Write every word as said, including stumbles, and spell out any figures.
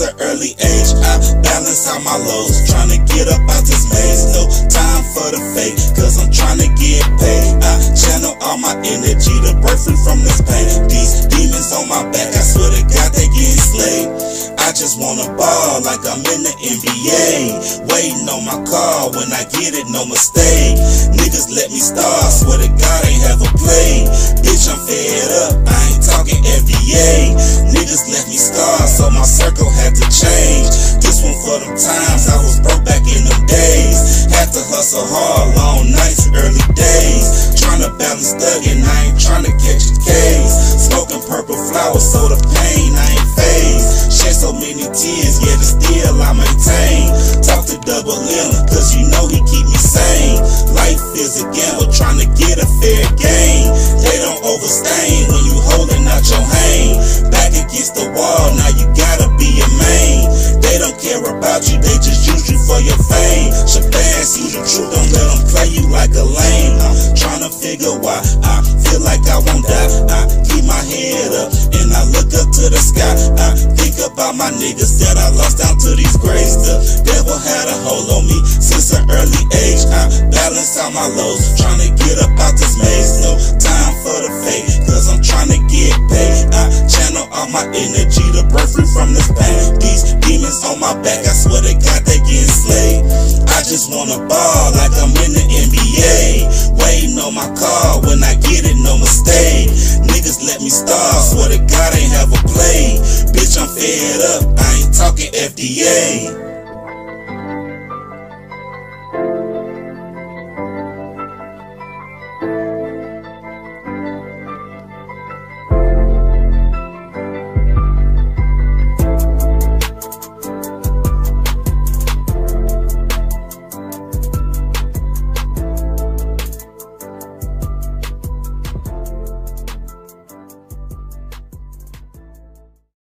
since an early age. I balance out my lows, trying to get up out this maze. No time for the fake, cause I'm trying to get paid. I channel all my energy to break free from this pain. These demons on my back, I swear to God they getting slayed. I just wanna ball like I'm in the N B A, waiting on my call, when I get it, no mistake. Niggas let me star, swear to God ain't have a play. Bitch, I'm fed up, I ain't talking F D A. Niggas left me scarred, so my circle had to change. This one for them times I was broke back in them days. Had to hustle hard, long nights, early days. Tryna balance thuggin', I ain't tryna catch a case. Smoking purple flowers, so the pain I ain't phased. Shed so many tears, yet it's still I maintain. Talk to Double M, cause you know he keep me sane. Life is a gamble, tryna get a fair game. They don't overstain when you holding out your hand. Back against the wall, now you gotta be a main. They don't care about you, they just use you for your fame. Shabazz, use the truth, don't let them play you like a lame. I'm tryna figure why I feel like I won't die. I keep my head up and I look up to the sky. I think about my niggas that I lost down to these graves. The devil had a hold on me since an early age. I balance out my lows, tryna get up out this maze. No time for the fake, cause I'm tryna get paid. I channel all my energy to break free from this pain. These demons on my back, I swear to God they getting slayed. I just wanna ball like I'm in the N B A, waiting on my call, when I get it, no mistake. Niggas let me star, swear to God ain't have a play. Bitch, I'm fed up, I ain't talking F D A.